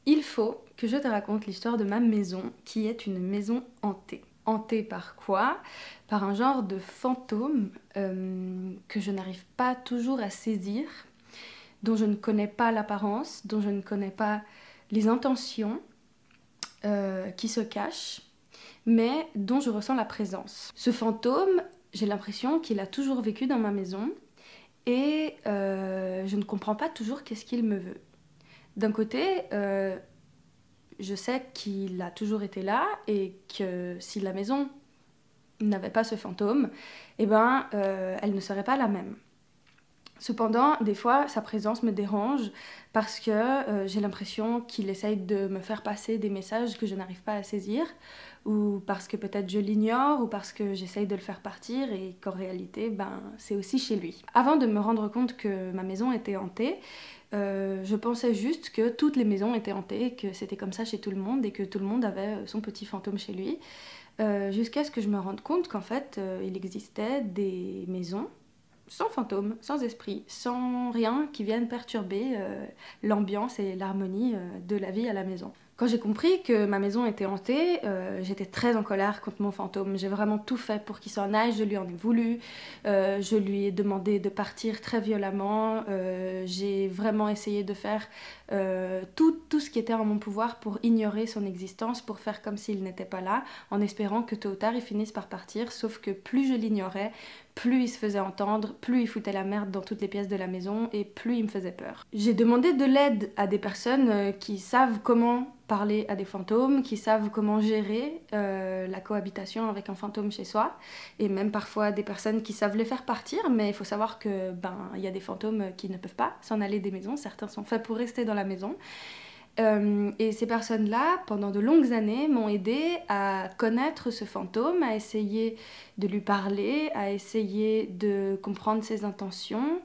Il faut que je te raconte l'histoire de ma maison, qui est une maison hantée. Hantée par quoi? Par un genre de fantôme que je n'arrive pas toujours à saisir, dont je ne connais pas l'apparence, dont je ne connais pas les intentions qui se cachent, mais dont je ressens la présence. Ce fantôme, j'ai l'impression qu'il a toujours vécu dans ma maison et je ne comprends pas toujours qu'est-ce qu'il me veut. D'un côté, je sais qu'il a toujours été là et que si la maison n'avait pas ce fantôme, eh ben, elle ne serait pas la même. Cependant, des fois, sa présence me dérange parce que j'ai l'impression qu'il essaye de me faire passer des messages que je n'arrive pas à saisir, ou parce que peut-être je l'ignore, ou parce que j'essaye de le faire partir et qu'en réalité, ben, c'est aussi chez lui. Avant de me rendre compte que ma maison était hantée, je pensais juste que toutes les maisons étaient hantées, que c'était comme ça chez tout le monde et que tout le monde avait son petit fantôme chez lui, jusqu'à ce que je me rende compte qu'en fait, il existait des maisons sans fantôme, sans esprit, sans rien qui vienne perturber l'ambiance et l'harmonie de la vie à la maison. Quand j'ai compris que ma maison était hantée, j'étais très en colère contre mon fantôme. J'ai vraiment tout fait pour qu'il s'en aille, je lui en ai voulu, je lui ai demandé de partir très violemment, j'ai vraiment essayé de faire tout ce qui était en mon pouvoir pour ignorer son existence, pour faire comme s'il n'était pas là, en espérant que tôt ou tard il finisse par partir, sauf que plus je l'ignorais, plus il se faisait entendre, plus il foutait la merde dans toutes les pièces de la maison et plus il me faisait peur. J'ai demandé de l'aide à des personnes qui savent comment parler à des fantômes, qui savent comment gérer la cohabitation avec un fantôme chez soi, et même parfois des personnes qui savent les faire partir, mais il faut savoir que il y a des fantômes qui ne peuvent pas s'en aller des maisons, certains sont faits pour rester dans la maison. Et ces personnes-là, pendant de longues années, m'ont aidé à connaître ce fantôme, à essayer de lui parler, à essayer de comprendre ses intentions,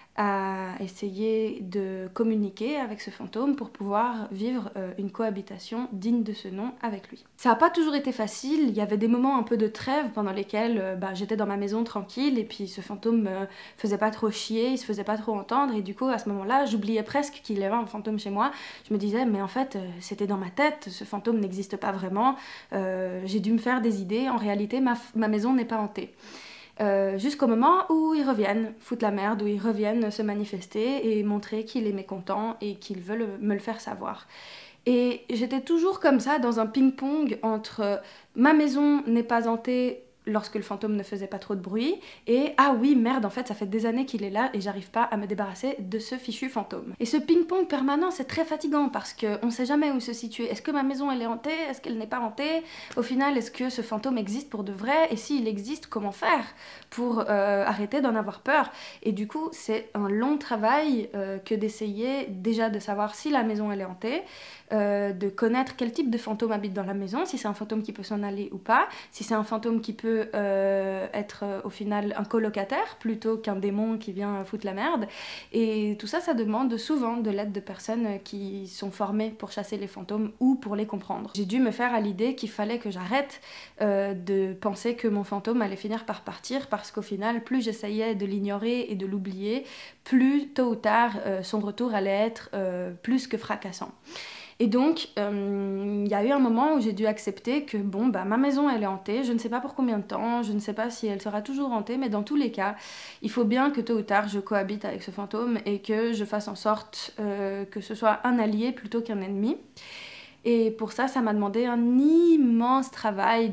à essayer de communiquer avec ce fantôme pour pouvoir vivre une cohabitation digne de ce nom avec lui. Ça n'a pas toujours été facile, il y avait des moments un peu de trêve pendant lesquels j'étais dans ma maison tranquille et puis ce fantôme me faisait pas trop chier, il se faisait pas trop entendre et du coup à ce moment-là j'oubliais presque qu'il y avait un fantôme chez moi. Je me disais mais en fait c'était dans ma tête, ce fantôme n'existe pas vraiment, j'ai dû me faire des idées, en réalité ma maison n'est pas hantée. Jusqu'au moment où ils reviennent foutre la merde, où ils reviennent se manifester et montrer qu'il est mécontent et qu'il veut me le faire savoir. Et j'étais toujours comme ça dans un ping-pong entre ma maison n'est pas hantée lorsque le fantôme ne faisait pas trop de bruit et ah oui merde en fait ça fait des années qu'il est là et j'arrive pas à me débarrasser de ce fichu fantôme. Et ce ping-pong permanent c'est très fatigant parce qu'on sait jamais où se situer. Est-ce que ma maison elle est hantée? Est-ce qu'elle n'est pas hantée? Au final est-ce que ce fantôme existe pour de vrai? Et s'il existe comment faire pour arrêter d'en avoir peur? Et du coup c'est un long travail que d'essayer déjà de savoir si la maison elle est hantée, de connaître quel type de fantôme habite dans la maison, si c'est un fantôme qui peut s'en aller ou pas, si c'est un fantôme qui peut être au final un colocataire plutôt qu'un démon qui vient foutre la merde. Et tout ça, ça demande souvent de l'aide de personnes qui sont formées pour chasser les fantômes ou pour les comprendre. J'ai dû me faire à l'idée qu'il fallait que j'arrête de penser que mon fantôme allait finir par partir parce qu'au final, plus j'essayais de l'ignorer et de l'oublier, plus tôt ou tard, son retour allait être plus que fracassant. Et donc, il y a eu un moment où j'ai dû accepter que bon, ma maison elle est hantée, je ne sais pas pour combien de temps, je ne sais pas si elle sera toujours hantée, mais dans tous les cas, il faut bien que tôt ou tard je cohabite avec ce fantôme et que je fasse en sorte que ce soit un allié plutôt qu'un ennemi. Et pour ça, ça m'a demandé un immense travail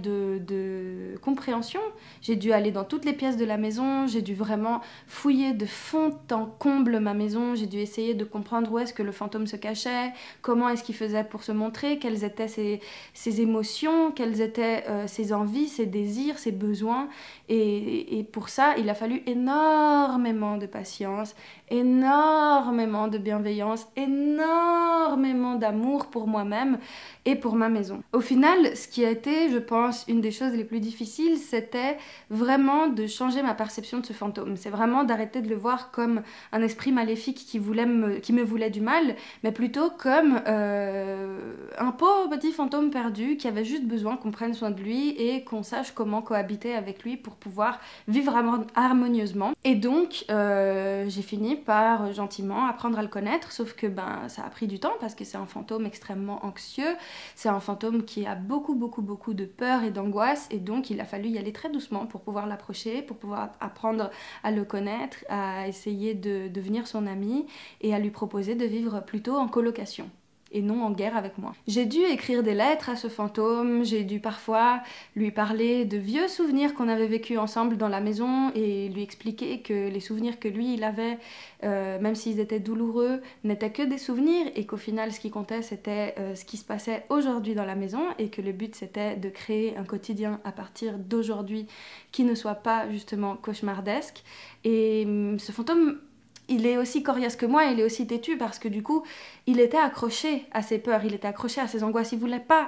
de compréhension. J'ai dû aller dans toutes les pièces de la maison, j'ai dû vraiment fouiller de fond en comble ma maison, j'ai dû essayer de comprendre où est-ce que le fantôme se cachait, comment est-ce qu'il faisait pour se montrer, quelles étaient ses émotions, quelles étaient ses envies, ses désirs, ses besoins. Et pour ça, il a fallu énormément de patience, énormément de bienveillance, énormément d'amour pour moi-même, et pour ma maison. Au final, ce qui a été, je pense, une des choses les plus difficiles, c'était vraiment de changer ma perception de ce fantôme. C'est vraiment d'arrêter de le voir comme un esprit maléfique qui me voulait du mal, mais plutôt comme un pauvre petit fantôme perdu qui avait juste besoin qu'on prenne soin de lui et qu'on sache comment cohabiter avec lui pour pouvoir vivre harmonieusement. Et donc, j'ai fini par gentiment apprendre à le connaître, sauf que ça a pris du temps parce que c'est un fantôme extrêmement anxieux, c'est un fantôme qui a beaucoup de peur et d'angoisse, et donc il a fallu y aller très doucement pour pouvoir l'approcher, pour pouvoir apprendre à le connaître, à essayer de devenir son ami et à lui proposer de vivre plutôt en colocation et non en guerre avec moi. J'ai dû écrire des lettres à ce fantôme, j'ai dû parfois lui parler de vieux souvenirs qu'on avait vécus ensemble dans la maison et lui expliquer que les souvenirs que lui il avait, même s'ils étaient douloureux, n'étaient que des souvenirs et qu'au final ce qui comptait c'était ce qui se passait aujourd'hui dans la maison et que le but c'était de créer un quotidien à partir d'aujourd'hui qui ne soit pas justement cauchemardesque. Et ce fantôme, il est aussi coriace que moi, il est aussi têtu parce que du coup, il était accroché à ses peurs, il était accroché à ses angoisses, il voulait pas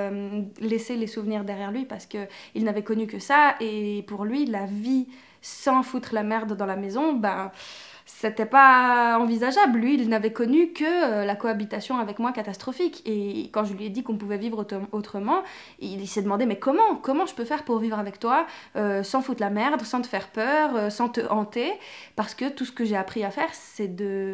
laisser les souvenirs derrière lui parce qu'il n'avait connu que ça et pour lui, la vie sans foutre la merde dans la maison, c'était pas envisageable. Lui, il n'avait connu que la cohabitation avec moi catastrophique. Et quand je lui ai dit qu'on pouvait vivre autrement, il s'est demandé mais comment je peux faire pour vivre avec toi sans foutre la merde, sans te faire peur, sans te hanter, parce que tout ce que j'ai appris à faire, c'est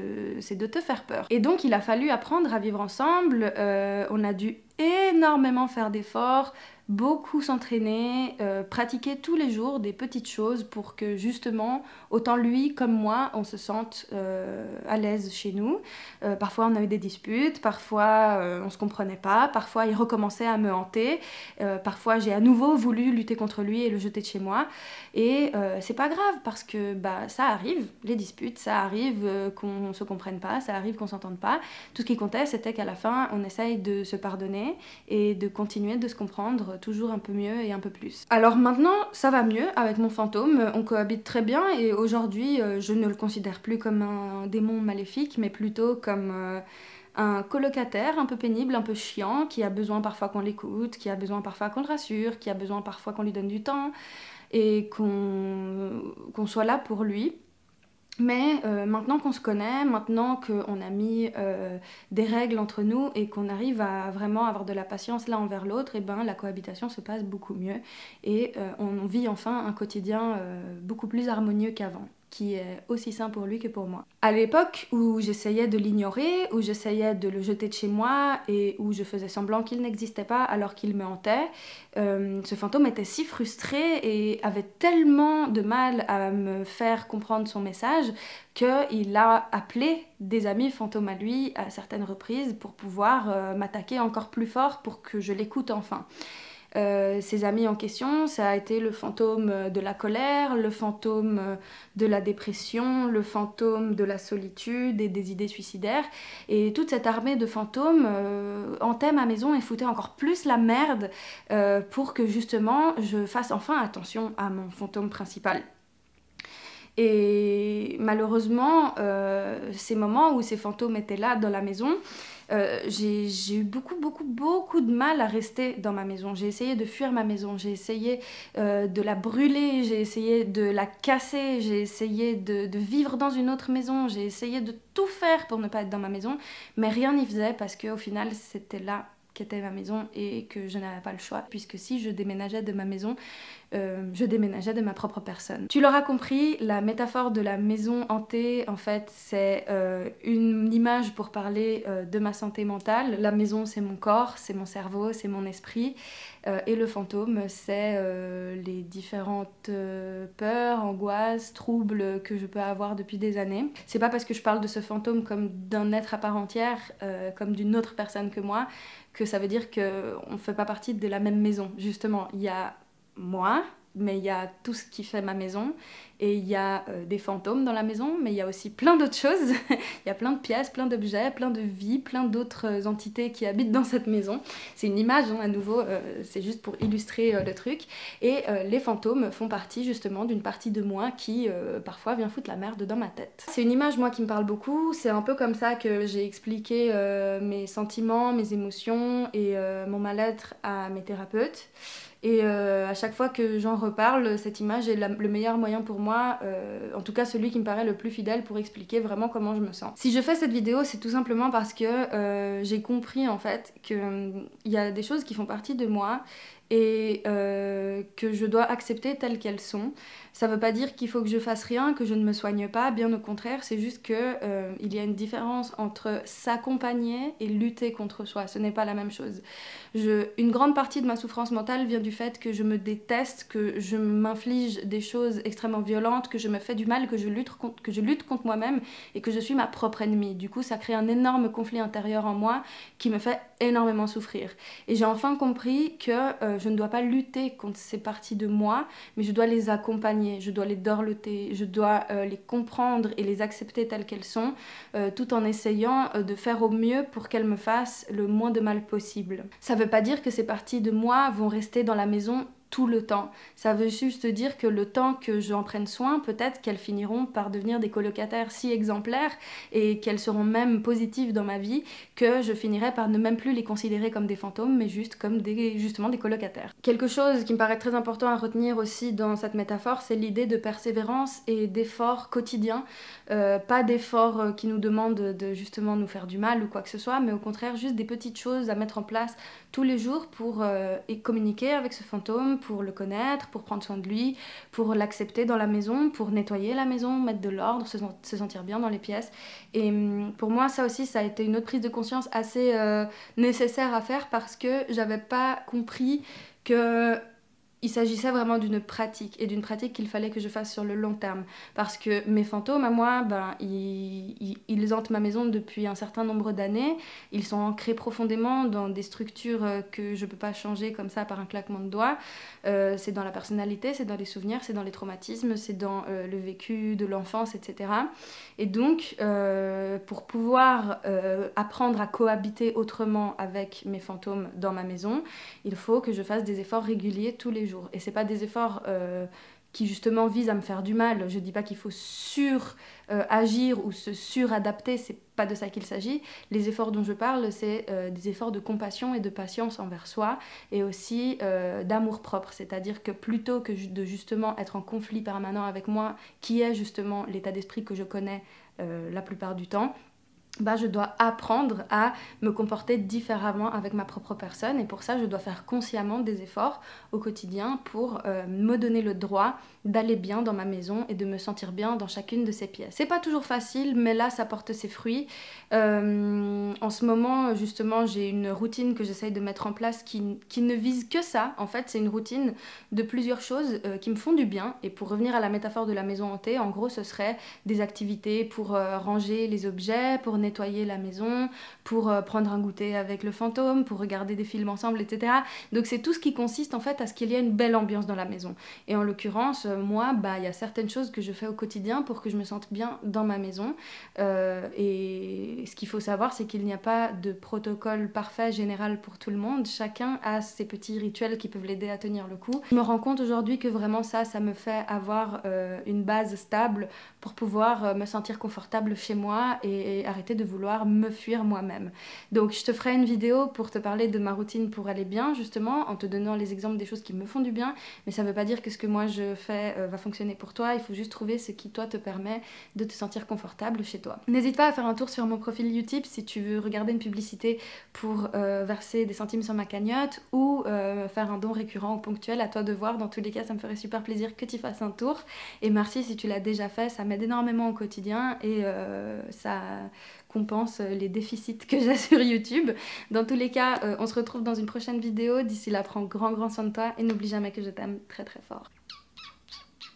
de te faire peur. Et donc, il a fallu apprendre à vivre ensemble. On a dû énormément faire d'efforts, beaucoup s'entraîner, pratiquer tous les jours des petites choses pour que justement, autant lui comme moi, on se sente à l'aise chez nous. Parfois on a eu des disputes, parfois on se comprenait pas, parfois il recommençait à me hanter, parfois j'ai à nouveau voulu lutter contre lui et le jeter de chez moi. Et c'est pas grave parce que ça arrive, les disputes, ça arrive qu'on se comprenne pas, ça arrive qu'on s'entende pas. Tout ce qui comptait c'était qu'à la fin on essaye de se pardonner et de continuer de se comprendre toujours un peu mieux et un peu plus. Alors maintenant, ça va mieux avec mon fantôme, on cohabite très bien et aujourd'hui, je ne le considère plus comme un démon maléfique, mais plutôt comme un colocataire un peu pénible, un peu chiant, qui a besoin parfois qu'on l'écoute, qui a besoin parfois qu'on le rassure, qui a besoin parfois qu'on lui donne du temps et qu'on soit là pour lui. Mais maintenant qu'on se connaît, maintenant qu'on a mis des règles entre nous et qu'on arrive à vraiment avoir de la patience l'un envers l'autre, et la cohabitation se passe beaucoup mieux et on vit enfin un quotidien beaucoup plus harmonieux qu'avant, qui est aussi sain pour lui que pour moi. À l'époque où j'essayais de l'ignorer, où j'essayais de le jeter de chez moi et où je faisais semblant qu'il n'existait pas alors qu'il me hantait, ce fantôme était si frustré et avait tellement de mal à me faire comprendre son message qu'il a appelé des amis fantômes à lui à certaines reprises pour pouvoir m'attaquer encore plus fort pour que je l'écoute enfin. Ses amis en question, ça a été le fantôme de la colère, le fantôme de la dépression, le fantôme de la solitude et des idées suicidaires. Et toute cette armée de fantômes hantait ma maison et foutait encore plus la merde pour que justement je fasse enfin attention à mon fantôme principal. Et malheureusement, ces moments où ces fantômes étaient là dans la maison, j'ai eu beaucoup de mal à rester dans ma maison. J'ai essayé de fuir ma maison, j'ai essayé de la brûler, j'ai essayé de la casser, j'ai essayé de vivre dans une autre maison, j'ai essayé de tout faire pour ne pas être dans ma maison, mais rien n'y faisait parce qu'au final c'était là qu'était ma maison et que je n'avais pas le choix, puisque si je déménageais de ma maison, je déménageais de ma propre personne. Tu l'auras compris, la métaphore de la maison hantée, en fait, c'est une image pour parler de ma santé mentale. La maison, c'est mon corps, c'est mon cerveau, c'est mon esprit, et le fantôme, c'est les différentes peurs, angoisses, troubles que je peux avoir depuis des années. C'est pas parce que je parle de ce fantôme comme d'un être à part entière, comme d'une autre personne que moi, que ça veut dire qu'on ne fait pas partie de la même maison. Justement, il y a moi mais il y a tout ce qui fait ma maison, et il y a des fantômes dans la maison, mais il y a aussi plein d'autres choses. Il y a plein de pièces, plein d'objets, plein de vies, plein d'autres entités qui habitent dans cette maison. C'est une image, hein, à nouveau, c'est juste pour illustrer le truc. Et les fantômes font partie justement d'une partie de moi qui parfois vient foutre la merde dans ma tête. C'est une image, moi, qui me parle beaucoup. C'est un peu comme ça que j'ai expliqué mes sentiments, mes émotions et mon mal-être à mes thérapeutes. Et à chaque fois que j'en reparle, cette image est le meilleur moyen pour moi, en tout cas celui qui me paraît le plus fidèle pour expliquer vraiment comment je me sens. Si je fais cette vidéo, c'est tout simplement parce que j'ai compris en fait qu'il y a des choses qui font partie de moi et que je dois accepter telles qu'elles sont. Ça veut pas dire qu'il faut que je fasse rien, que je ne me soigne pas, bien au contraire, c'est juste que il y a une différence entre s'accompagner et lutter contre soi, ce n'est pas la même chose. Une grande partie de ma souffrance mentale vient du fait que je me déteste, que je m'inflige des choses extrêmement violentes, que je me fais du mal, que je lutte contre moi-même et que je suis ma propre ennemie. Du coup, ça crée un énorme conflit intérieur en moi qui me fait énormément souffrir. Et j'ai enfin compris que je ne dois pas lutter contre ces parties de moi, mais je dois les accompagner, je dois les dorloter, je dois les comprendre et les accepter telles qu'elles sont, tout en essayant de faire au mieux pour qu'elles me fassent le moins de mal possible. Ça veut pas dire que ces parties de moi vont rester dans la maison tout le temps. Ça veut juste dire que le temps que j'en prenne soin, peut-être qu'elles finiront par devenir des colocataires si exemplaires et qu'elles seront même positives dans ma vie que je finirai par ne même plus les considérer comme des fantômes mais juste comme justement des colocataires. Quelque chose qui me paraît très important à retenir aussi dans cette métaphore, c'est l'idée de persévérance et d'efforts quotidiens. Pas d'efforts qui nous demandent de justement nous faire du mal ou quoi que ce soit, mais au contraire juste des petites choses à mettre en place tous les jours pour communiquer avec ce fantôme, pour le connaître, pour prendre soin de lui, pour l'accepter dans la maison, pour nettoyer la maison, mettre de l'ordre, se sentir bien dans les pièces. Et pour moi, ça aussi, ça a été une autre prise de conscience assez nécessaire à faire parce que j'avais pas compris que il s'agissait vraiment d'une pratique, et d'une pratique qu'il fallait que je fasse sur le long terme. Parce que mes fantômes, à moi, ils hantent ma maison depuis un certain nombre d'années. Ils sont ancrés profondément dans des structures que je peux pas changer comme ça par un claquement de doigts. C'est dans la personnalité, c'est dans les souvenirs, c'est dans les traumatismes, c'est dans le vécu de l'enfance, etc. Et donc, pour pouvoir apprendre à cohabiter autrement avec mes fantômes dans ma maison, il faut que je fasse des efforts réguliers tous les jours. Et c'est pas des efforts qui justement visent à me faire du mal. Je dis pas qu'il faut agir ou se suradapter, c'est pas de ça qu'il s'agit. Les efforts dont je parle, c'est des efforts de compassion et de patience envers soi et aussi d'amour propre, c'est-à-dire que plutôt que de justement être en conflit permanent avec moi, qui est justement l'état d'esprit que je connais la plupart du temps, je dois apprendre à me comporter différemment avec ma propre personne, et pour ça je dois faire consciemment des efforts au quotidien pour me donner le droit d'aller bien dans ma maison et de me sentir bien dans chacune de ces pièces. C'est pas toujours facile, mais là ça porte ses fruits. En ce moment justement j'ai une routine que j'essaye de mettre en place qui ne vise que ça. En fait c'est une routine de plusieurs choses qui me font du bien, et pour revenir à la métaphore de la maison hantée, en gros ce serait des activités pour ranger les objets, pour nettoyer la maison, pour prendre un goûter avec le fantôme, pour regarder des films ensemble, etc. Donc c'est tout ce qui consiste en fait à ce qu'il y ait une belle ambiance dans la maison. Et en l'occurrence, moi, il y a certaines choses que je fais au quotidien pour que je me sente bien dans ma maison. Et ce qu'il faut savoir, c'est qu'il n'y a pas de protocole parfait, général pour tout le monde. Chacun a ses petits rituels qui peuvent l'aider à tenir le coup. Je me rends compte aujourd'hui que vraiment ça me fait avoir une base stable pour pouvoir me sentir confortable chez moi et arrêter de vouloir me fuir moi-même. Donc je te ferai une vidéo pour te parler de ma routine pour aller bien, justement, en te donnant les exemples des choses qui me font du bien, mais ça veut pas dire que ce que moi je fais va fonctionner pour toi. Il faut juste trouver ce qui toi te permet de te sentir confortable chez toi. N'hésite pas à faire un tour sur mon profil YouTube si tu veux regarder une publicité pour verser des centimes sur ma cagnotte ou faire un don récurrent ou ponctuel, à toi de voir. Dans tous les cas, ça me ferait super plaisir que tu fasses un tour, et merci si tu l'as déjà fait, ça m'aide énormément au quotidien et ça compense les déficits que j'ai sur YouTube. Dans tous les cas, on se retrouve dans une prochaine vidéo. D'ici là, prends grand soin de toi et n'oublie jamais que je t'aime très très fort.